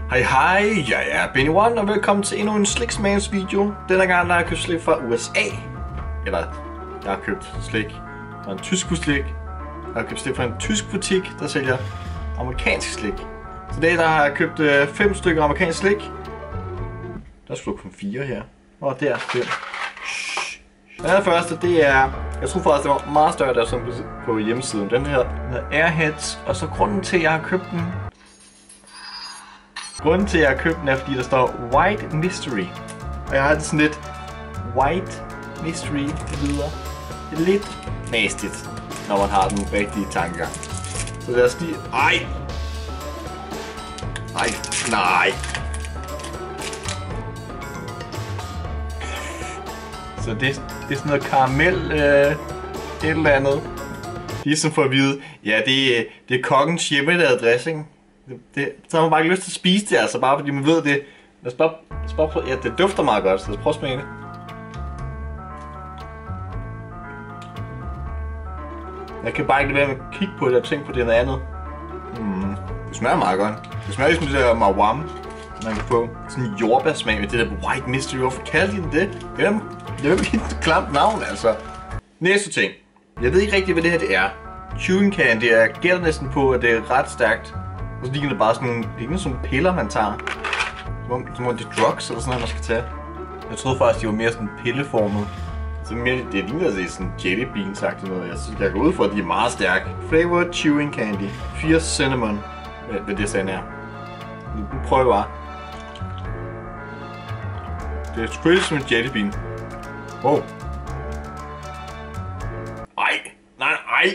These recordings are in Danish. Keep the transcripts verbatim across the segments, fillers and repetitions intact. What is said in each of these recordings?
Hej hej, jeg er Benny One, og velkommen til endnu en Sliksmagens video. Denne gang der har jeg købt slik fra U S A. Eller, jeg har købt slik fra en tysk butik. Jeg har købt slik fra en tysk butik, der sælger amerikansk slik. Så i dag der har jeg købt øh, fem stykker amerikansk slik. Der skulle kun fire her. Og der fem. Den her første, det er... Jeg tror faktisk, det var meget større, der som på hjemmesiden. Den her, den her Airheads. Og så grunden til, at jeg har købt den... Grunden til, at jeg har købt den, er, fordi der står White Mystery. Og jeg har det sådan lidt... White Mystery, det lyder lidt nastigt, når man har den rigtige tankegang. Så lad os lige... Ej! Ej, nej! Så det, det er sådan noget karamel, øh, et eller andet. Ligesom for at vide, ja, det, det er kokkens hjemmelavede dressing. Det, det, så har man bare ikke lyst til at spise det, altså bare fordi man ved det. Lad os bare, lad os bare prøve, ja, det dufter meget godt, så lad os prøve at smage det. Jeg kan bare ikke lade være med at kigge på det og tænke på det noget andet. Mm, det smager meget godt. Det smager ligesom det der mawam, man kan få. Sådan en jordbærsmag med det der White Mystery. Hvorfor kalder de den det? Det er virkelig et klamt navn, altså. Næste ting. Jeg ved ikke rigtig, hvad det her det er. Chewing candy. Jeg gætter næsten på, at det er ret stærkt. Og så ligner det bare sådan nogle, det ligner sådan nogle piller, man tager. Som om, som om det er drugs eller sådan noget, man skal tage. Jeg troede faktisk, de var mere sådan pilleformet. Så mere, det ligner altså sådan jelly bean-sagt noget. Jeg synes, jeg går ud fra, at de er meget stærke. Flavored chewing candy. fire cinnamon. Hvad det sådan er. Nu prøver jeg bare. Det er selvfølgelig som en jelly bean. Wow. Ej. Nej, ej.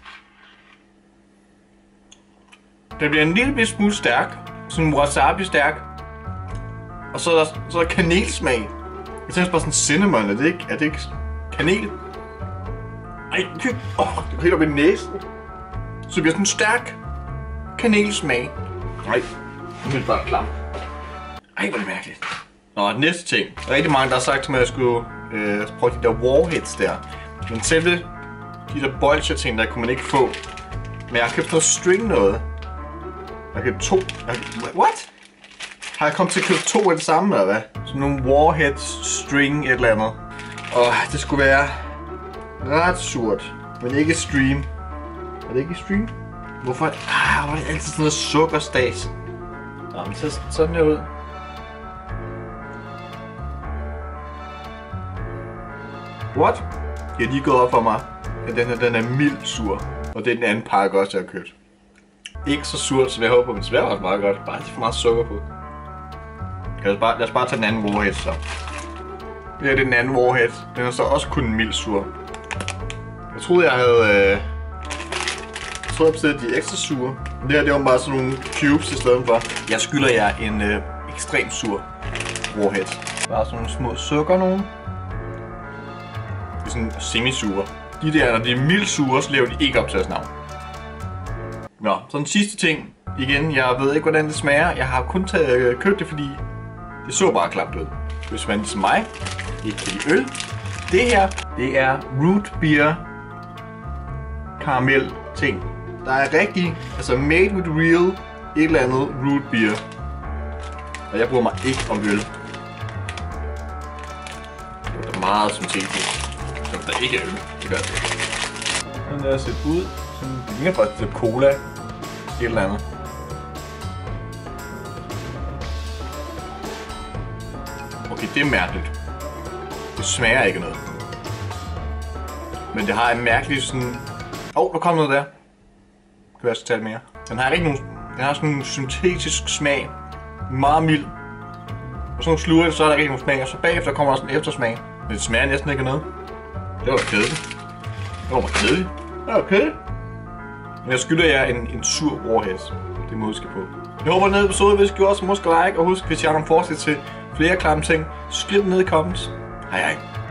Det bliver en lille smule stærk. Sådan wasabi stærk. Og så er der, så er der kanelsmag. Jeg tænker bare sådan cinnamon. Er det ikke, er det ikke kanel? Ej, det åh, det går helt op i næsen. Så det bliver sådan en stærk kanelsmag. Nej, det er bare klam. Ej, hvor er det mærkeligt. Nå, næste ting. Der er rigtig mange, der har sagt til mig, at jeg skulle øh, prøve de der warheads der. Men selve de der bolcher ting, der kunne man ikke få. Men jeg har købt noget string noget. Jeg har købt to. Jeg har... What? Har jeg kommet til at købe to af det samme, eller hvad? Sådan nogle warheads string et eller andet. Og det skulle være ret surt. Men ikke stream. Er det ikke stream? Hvorfor? Ah, hvor er det altid sådan noget sukkerstas? Nå, men så sådan her ud. What? Det er lige gået op for mig, at den her den er mildt sur. Og det er den anden pakke også, jeg har købt. Ikke så surt, som jeg håber, men smager også meget godt. Bare ikke for meget sukker på. Lad os bare, lad os bare tage den anden warhead så. Det er den anden warhead. Den er så også kun en mild sur. Jeg troede, jeg havde... Øh... Jeg troede, jeg bestilte de ekstra sure. Men det her, det var bare sådan nogle cubes i stedet for. Jeg skylder jer en øh, ekstremt sur warhead. Bare sådan nogle små sukker nogen. De er sådan semi-sure. De der, når de er mildt sure, så lever de ikke op til deres navn. Nå, så den sidste ting. Igen, jeg ved ikke, hvordan det smager. Jeg har kun taget, øh, købt det, fordi det så bare klamt ud. Hvis man ligesom mig ikke kan lide øl. Det her, det er root beer karamel ting. Der er rigtig, altså made with real, et eller andet root beer. Og jeg bruger mig ikke om øl. Det er meget syntetisk. Der er ikke øl. Det gør det. Den der ser ud. Sådan, det ligner faktisk til cola. Et eller andet. Okay, det er mærkeligt. Det smager ikke noget. Men det har en mærkelig sådan... Åh, oh, der kom noget der. Kan jeg tage mere? Den har ikke nogen... Den har sådan en syntetisk smag. Meget mild. Og så nogle sluger, så er der ikke nogen smag. Og så bagefter kommer der sådan en eftersmag. Men det smager næsten ikke af noget. Det var da kedeligt. Det var da kedeligt. Det var kedeligt. Men jeg skylder jer en, en sur warhead. Det må I huske på. Jeg håber, at den episode, hvis I gjorde, så husk at like. Og husk, hvis I har nogle forslag til flere klamme ting, så skriv dem ned i comments. Hej hej.